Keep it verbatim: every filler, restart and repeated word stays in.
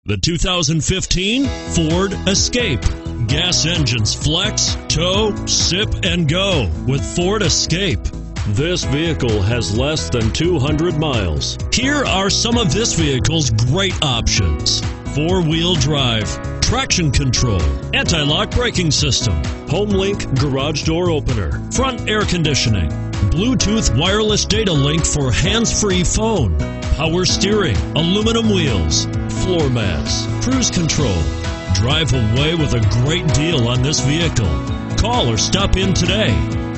The two thousand fifteen Ford Escape. Gas engines flex, tow, sip, and go with Ford Escape. This vehicle has less than two hundred miles. Here are some of this vehicle's great options: four-wheel drive, traction control, anti-lock braking system, HomeLink garage door opener, front air conditioning, Bluetooth wireless data link for hands-free phone, power steering, aluminum wheels, floor mats, cruise control. Drive away with a great deal on this vehicle. Call or stop in today.